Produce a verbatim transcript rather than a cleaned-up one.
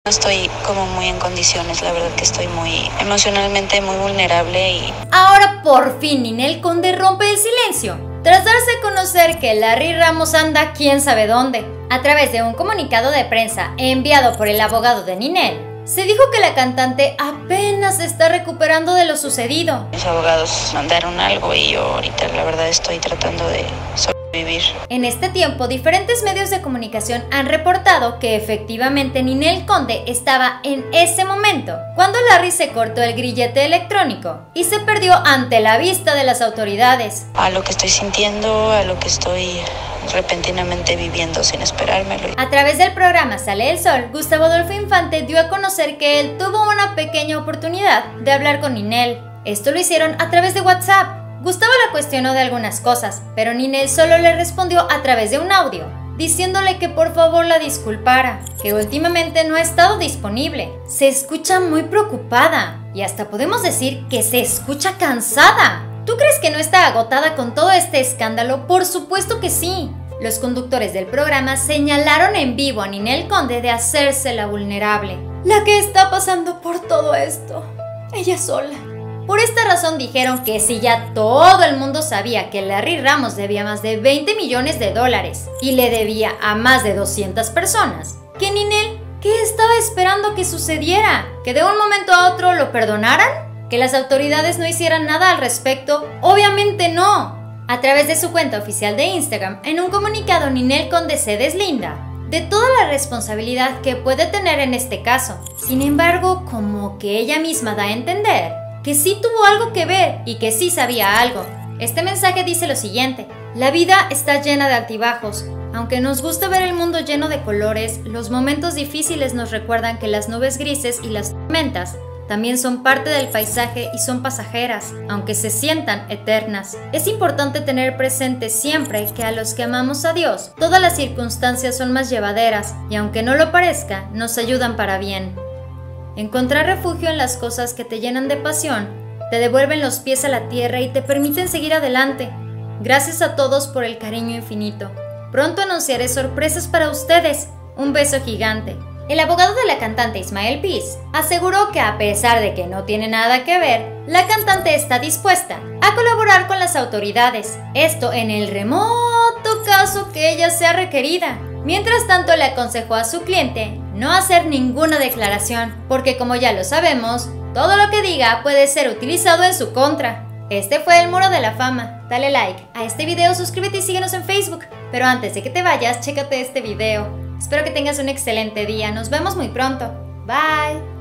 Estoy como muy en condiciones, la verdad que estoy muy emocionalmente muy vulnerable y... Ahora por fin Ninel Conde rompe el silencio, tras darse a conocer que Larry Ramos anda quién sabe dónde. A través de un comunicado de prensa enviado por el abogado de Ninel, se dijo que la cantante apenas se está recuperando de lo sucedido. Mis abogados mandaron algo y yo ahorita la verdad estoy tratando de sobrevivir. En este tiempo, diferentes medios de comunicación han reportado que efectivamente Ninel Conde estaba en ese momento, cuando Larry se cortó el grillete electrónico y se perdió ante la vista de las autoridades. A lo que estoy sintiendo, a lo que estoy repentinamente viviendo sin esperármelo. A través del programa Sale el Sol, Gustavo Adolfo Infante dio a conocer que él tuvo una pequeña oportunidad de hablar con Ninel. Esto lo hicieron a través de WhatsApp. Gustavo la cuestionó de algunas cosas, pero Ninel solo le respondió a través de un audio, diciéndole que por favor la disculpara, que últimamente no ha estado disponible. Se escucha muy preocupada y hasta podemos decir que se escucha cansada. ¿Tú crees que no está agotada con todo este escándalo? Por supuesto que sí. Los conductores del programa señalaron en vivo a Ninel Conde de hacerse la vulnerable, la que está pasando por todo esto, ella sola. Por esta razón dijeron que si ya todo el mundo sabía que Larry Ramos debía más de veinte millones de dólares y le debía a más de doscientas personas, que Ninel, ¿qué estaba esperando que sucediera? ¿Que de un momento a otro lo perdonaran? ¿Que las autoridades no hicieran nada al respecto? Obviamente no. A través de su cuenta oficial de Instagram, en un comunicado, Ninel Conde se deslinda de toda la responsabilidad que puede tener en este caso. Sin embargo, como que ella misma da a entender que sí tuvo algo que ver y que sí sabía algo. Este mensaje dice lo siguiente: la vida está llena de altibajos. Aunque nos gusta ver el mundo lleno de colores, los momentos difíciles nos recuerdan que las nubes grises y las tormentas también son parte del paisaje y son pasajeras, aunque se sientan eternas. Es importante tener presente siempre que a los que amamos a Dios, todas las circunstancias son más llevaderas y aunque no lo parezca, nos ayudan para bien. Encontrar refugio en las cosas que te llenan de pasión, te devuelven los pies a la tierra y te permiten seguir adelante. Gracias a todos por el cariño infinito. Pronto anunciaré sorpresas para ustedes. Un beso gigante. El abogado de la cantante Ismael Piz aseguró que a pesar de que no tiene nada que ver, la cantante está dispuesta a colaborar con las autoridades, esto en el remoto caso que ella sea requerida. Mientras tanto, le aconsejó a su cliente no hacer ninguna declaración, porque como ya lo sabemos, todo lo que diga puede ser utilizado en su contra. Este fue el Muro de la Fama. Dale like a este video, suscríbete y síguenos en Facebook. Pero antes de que te vayas, chécate este video. Espero que tengas un excelente día. Nos vemos muy pronto. Bye.